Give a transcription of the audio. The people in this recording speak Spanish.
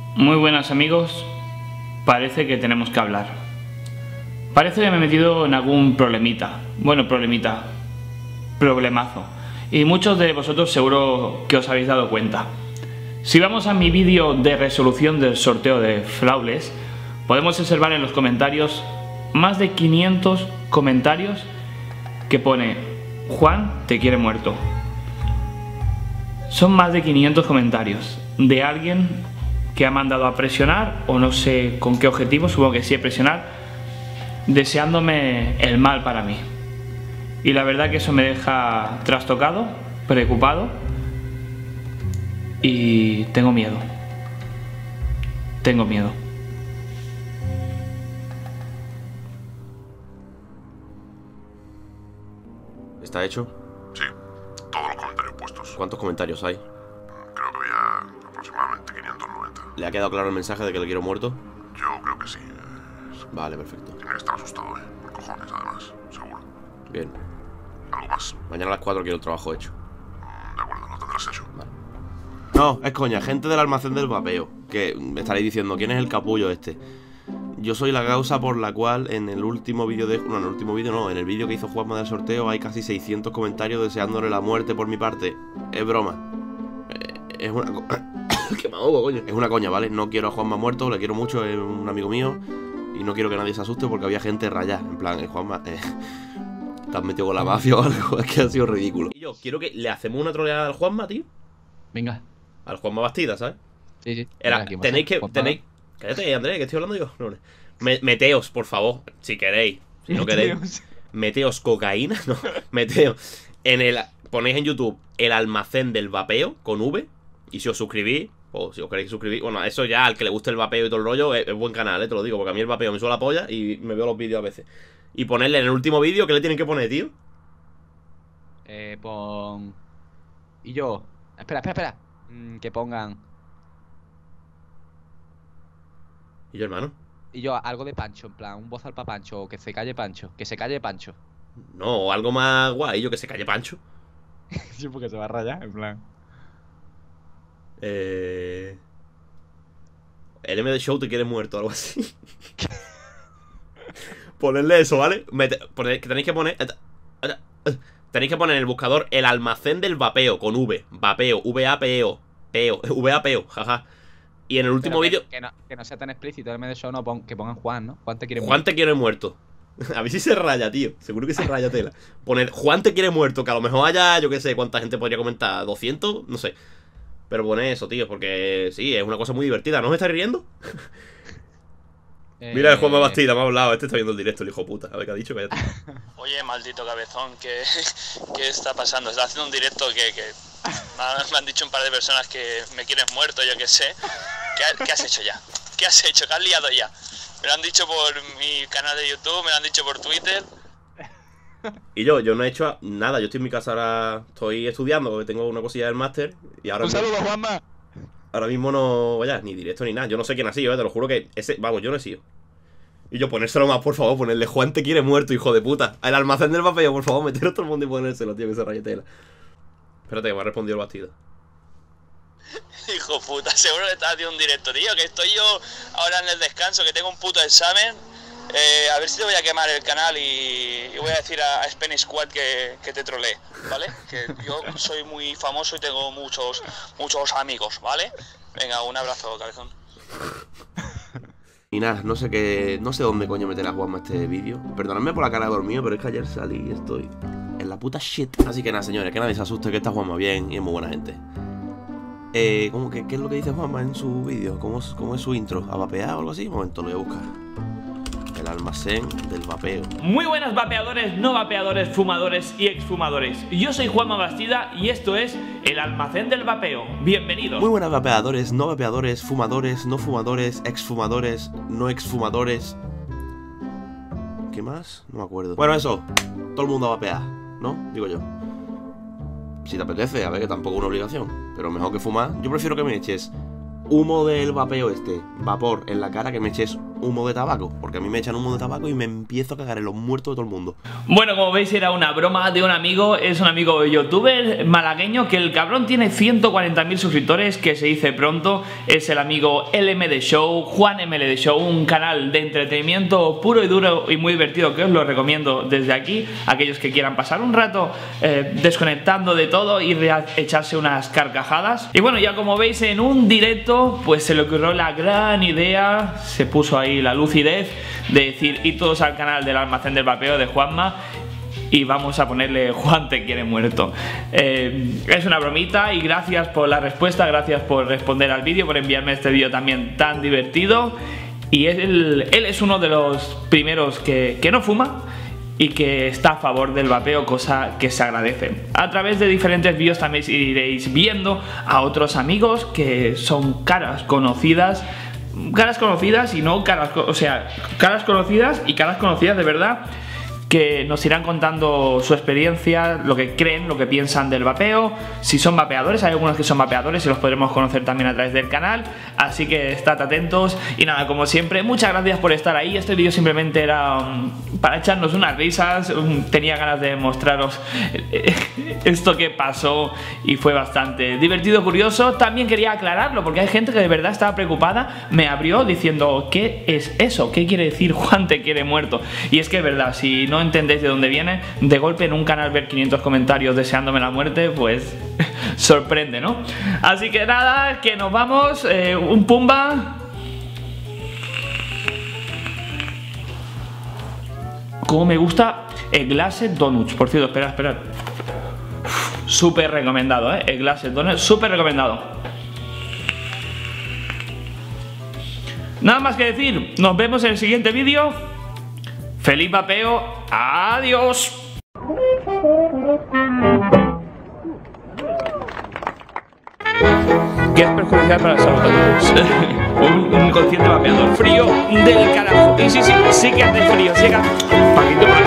Muy buenas amigos, parece que tenemos que hablar. Parece que me he metido en algún problemita. Bueno, problemazo. Y muchos de vosotros seguro que os habéis dado cuenta. Si vamos a mi vídeo de resolución del sorteo de Flawless, podemos observar en los comentarios más de 500 comentarios que pone Juan te quiere muerto. Son más de 500 comentarios de alguien que ha mandado a presionar, o no sé con qué objetivo, supongo que sí a presionar, deseándome el mal para mí. Y la verdad que eso me deja trastocado, preocupado y tengo miedo. Tengo miedo. ¿Está hecho? Sí, todos los comentarios puestos. ¿Cuántos comentarios hay? Creo que había aproximadamente 590. ¿Le ha quedado claro el mensaje de que le quiero muerto? Yo creo que sí. Vale, perfecto. Tiene que estar asustado, por cojones, además, seguro. Bien. ¿Algo más? Mañana a las 4 quiero el trabajo hecho. De acuerdo, lo tendrás hecho. Vale. No, es coña, gente del almacén del vapeo. Que me estaréis diciendo, ¿quién es el capullo este? Yo soy la causa por la cual en el último vídeo de... No, en el último vídeo no, en el vídeo que hizo Juanma del sorteo hay casi 600 comentarios deseándole la muerte por mi parte. Es broma. Es una... ¡Qué me ahogo, coño! Es una coña, ¿vale? No quiero a Juanma muerto, le quiero mucho, es un amigo mío. Y no quiero que nadie se asuste porque había gente rayada. En plan, Juanma, ¿te has metido con la mafia o algo? Es que ha sido ridículo. Y yo quiero que le hacemos una troleada al Juanma, tío. Venga. Al Juanma Bastida, ¿sabes? Sí, sí. Era, tenéis que... Cállate, Andrés, que estoy hablando yo. No, meteos, por favor, si queréis. Si no queréis. Meteos cocaína, no. Meteos en el... Ponéis en YouTube el almacén del vapeo con V. Y si os suscribís, o si os queréis suscribir, bueno, eso ya al que le guste el vapeo y todo el rollo, es buen canal, te lo digo, porque a mí el vapeo me suena la polla y me veo los vídeos a veces. Y ponerle en el último vídeo, ¿qué le tienen que poner, tío? Pon... Y yo... Espera. Que pongan... Y yo, hermano. Y yo, algo de Pancho, en plan, un bozal para Pancho, o que se calle Pancho. Que se calle Pancho. No, o algo más guay, yo que se calle Pancho. Sí, porque se va a rayar, en plan. El MD Show te quiere muerto, algo así. Ponerle eso, ¿vale? Que tenéis que poner... Tenéis que poner en el buscador el almacén del vapeo con V. Vapeo, V-A-P-E-O. V-A-P-E-O, jaja. Y en el último vídeo... Que no sea tan explícito el MD Show, no que pongan Juan, ¿no? Juan te quiere muerto. Juan te quiere muerto. A ver si se raya, tío. Seguro que se raya tela. Poner Juan te quiere muerto, que a lo mejor haya, yo qué sé, cuánta gente podría comentar. 200, no sé. Pero pone eso, tío, porque sí, es una cosa muy divertida. ¿No os estáis riendo? Mira el Juanma Bastida, me ha hablado. Este está viendo el directo, el hijo puta. A ver qué ha dicho, cállate. Oye, maldito cabezón, ¿qué está pasando? Está haciendo un directo que me han dicho un par de personas que me quieren muerto, yo qué sé. ¿Qué has hecho ya? ¿Qué has hecho? ¿Qué has liado ya? Me lo han dicho por mi canal de YouTube, me lo han dicho por Twitter. Y yo no he hecho nada. Yo estoy en mi casa ahora, estoy estudiando porque tengo una cosilla del máster. Y ahora... ¡Un saludo, Juanma! Ahora mismo no, vaya, ni directo ni nada. Yo no sé quién ha sido, te lo juro que ese... Vamos, yo no he sido. Y yo ponérselo más, por favor, ponerle Juan te quiere muerto, hijo de puta. El almacén del vapeo, por favor, meter a todo el mundo y ponérselo, tío, que se raye tela. Espérate, que me ha respondido el Bastida. Hijo puta, seguro que estás haciendo un directo, tío. Que estoy yo ahora en el descanso, que tengo un puto examen. A ver si te voy a quemar el canal y voy a decir a Spanish Squad que te trolee, ¿vale? Que yo soy muy famoso y tengo muchos amigos, ¿vale? Venga, un abrazo, cabezón. Y nada, no sé dónde coño meter a Juanma este vídeo. Perdonadme por la cara de dormido, pero es que ayer salí y estoy en la puta shit. Así que nada, señores, que nadie se asuste, que está Juanma bien y es muy buena gente. ¿Qué es lo que dice Juanma en su vídeo? ¿Cómo es su intro? ¿A vapear o algo así? Un momento, lo voy a buscar. El almacén del vapeo. Muy buenas vapeadores, no vapeadores, fumadores y exfumadores. Yo soy Juanma Bastida y esto es el almacén del vapeo. Bienvenidos. Muy buenas vapeadores, no vapeadores, fumadores, no fumadores, exfumadores, no exfumadores. ¿Qué más? No me acuerdo. Bueno, eso. Todo el mundo a vapear, ¿no? Digo yo. Si te apetece, a ver, que tampoco es una obligación. Pero mejor que fumar. Yo prefiero que me eches humo del vapeo vapor en la cara, que me eches humo de tabaco, porque a mí me echan humo de tabaco y me empiezo a cagar en los muertos de todo el mundo. Bueno, como veis era una broma de un amigo, es un amigo youtuber malagueño que el cabrón tiene 140.000 suscriptores, que se dice pronto, es el amigo LMD Show, Juan MLD Show, un canal de entretenimiento puro y duro y muy divertido que os lo recomiendo desde aquí, aquellos que quieran pasar un rato desconectando de todo y echarse unas carcajadas. Y bueno, ya como veis en un directo pues se le ocurrió la gran idea, se puso ahí la lucidez de decir y todos al canal del Almacén del Vapeo de Juanma y vamos a ponerle Juan te quiere muerto. Es una bromita y gracias por la respuesta, gracias por responder al vídeo, por enviarme este vídeo también tan divertido. Y él es uno de los primeros que no fuma y que está a favor del vapeo, cosa que se agradece. A través de diferentes vídeos también iréis viendo a otros amigos que son caras conocidas y no caras, o sea, caras conocidas y caras conocidas de verdad, que nos irán contando su experiencia, lo que creen, lo que piensan del vapeo, si son vapeadores, hay algunos que son vapeadores y los podremos conocer también a través del canal, así que estad atentos. Y nada, como siempre, muchas gracias por estar ahí. Este vídeo simplemente era para echarnos unas risas, tenía ganas de mostraros esto que pasó y fue bastante divertido, curioso. También quería aclararlo porque hay gente que de verdad estaba preocupada, me abrió diciendo ¿qué es eso? ¿Qué quiere decir Juan te quiere muerto? Y es que es verdad, si no entendéis de dónde viene, de golpe en un canal ver 500 comentarios deseándome la muerte, pues sorprende, ¿no? Así que nada, que nos vamos, un pumba. Como me gusta el Glassed Donuts, por cierto, esperad. Súper recomendado, el Glassed Donuts, súper recomendado. Nada más que decir, nos vemos en el siguiente vídeo. ¡Feliz vapeo! ¡Adiós! Que es perjudicial para la salud. Un inconsciente vapeador frío del carajo. Y sí que hace frío, sí que hace...